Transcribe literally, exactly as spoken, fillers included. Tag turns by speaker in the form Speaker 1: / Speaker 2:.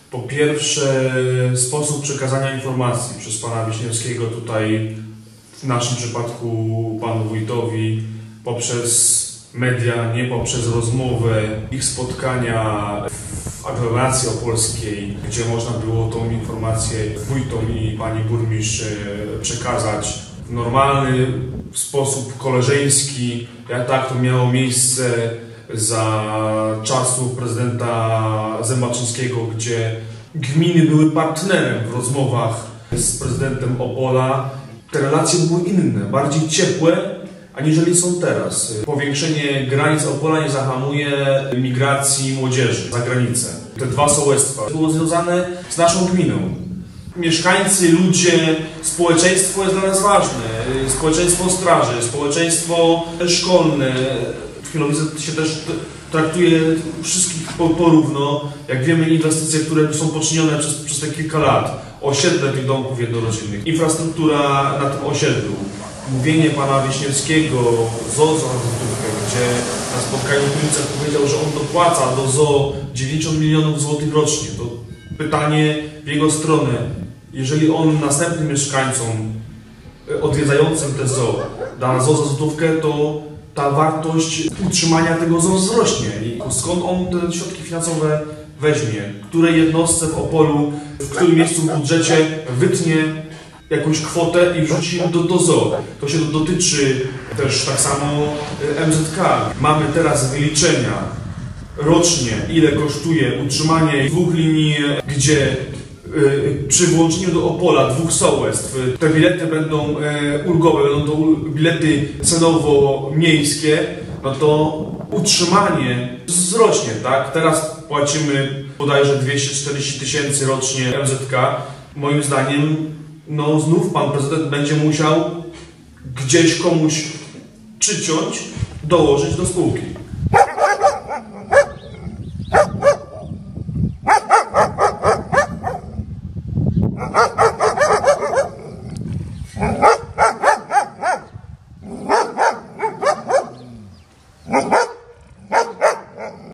Speaker 1: Po pierwsze, sposób przekazania informacji przez pana Wiśniewskiego tutaj, w naszym przypadku panu wójtowi, poprzez media, nie poprzez rozmowę, ich spotkania w aglomeracji opolskiej, gdzie można było tą informację wójtom i pani burmistrz przekazać w normalny sposób, koleżeński, jak tak to miało miejsce za czasów prezydenta Zębaczyńskiego, gdzie gminy były partnerem w rozmowach z prezydentem Opola. Te relacje były inne, bardziej ciepłe, aniżeli są teraz. Powiększenie granic Opola nie zahamuje migracji młodzieży za granicę. Te dwa sołectwa było związane z naszą gminą. Mieszkańcy, ludzie, społeczeństwo jest dla nas ważne. Społeczeństwo straży, społeczeństwo szkolne. W Chmielowicach się też traktuje wszystkich porówno. Jak wiemy, inwestycje, które są poczynione przez, przez te kilka lat, osiedle tych domków jednorodzinnych, infrastruktura na tym osiedlu, mówienie pana Wiśniewskiego, Z O O Złotówkę, gdzie na spotkaniu w Chmielowicach powiedział, że on dopłaca do Z O O dziewięćdziesiąt milionów złotych rocznie. To pytanie w jego stronę, jeżeli on następnym mieszkańcom odwiedzającym te Z O O da Z O O za złotówkę, to ta wartość utrzymania tego Z O O wzrośnie. I skąd on te środki finansowe weźmie? Której jednostce w Opolu, w którym miejscu w budżecie wytnie jakąś kwotę i wrzuci do, do Z O O? To się dotyczy też tak samo M Z K. Mamy teraz wyliczenia rocznie, ile kosztuje utrzymanie dwóch linii, gdzie przy włączeniu do Opola dwóch sołectw te bilety będą ulgowe, będą to bilety cenowo-miejskie, no to utrzymanie wzrośnie, tak? Teraz płacimy bodajże dwieście czterdzieści tysięcy rocznie M Z K. Moim zdaniem, no znów pan prezydent będzie musiał gdzieś komuś przyciąć, dołożyć do spółki.
Speaker 2: Ha ha ha!